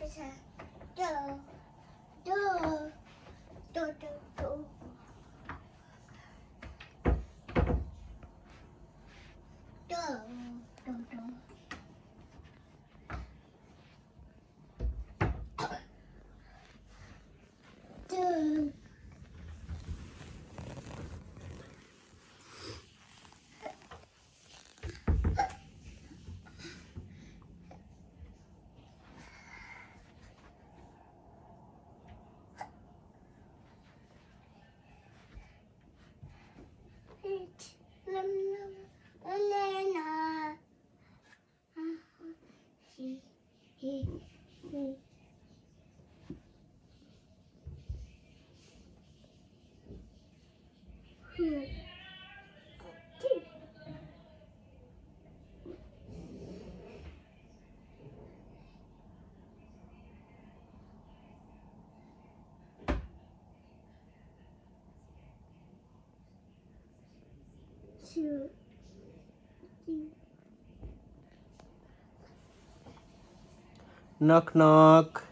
Knock knock.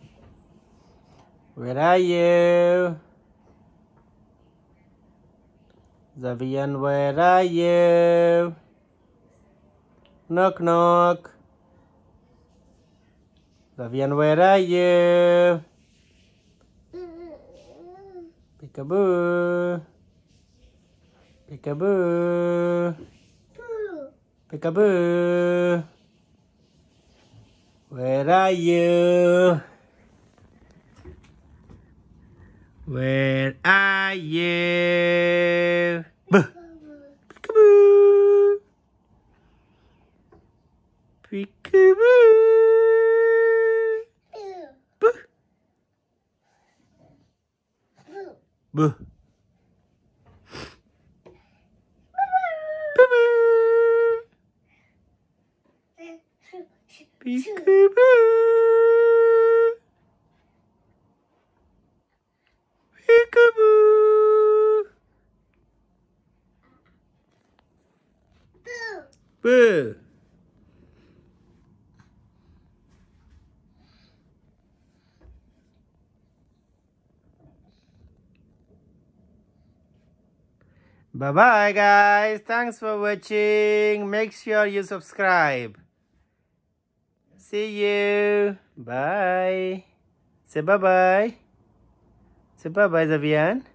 Where are you? Zavian, where are you? Knock knock. Zavian, where are you? Peekaboo. Peekaboo. Peekaboo. Where are you? Where are you? Peekaboo. Peekaboo. Boo. Peekaboo. Peekaboo. Boo. Bye bye guys. Thanks for watching. Make sure you subscribe. See you. Bye. Say bye bye. Say bye bye, Zavian.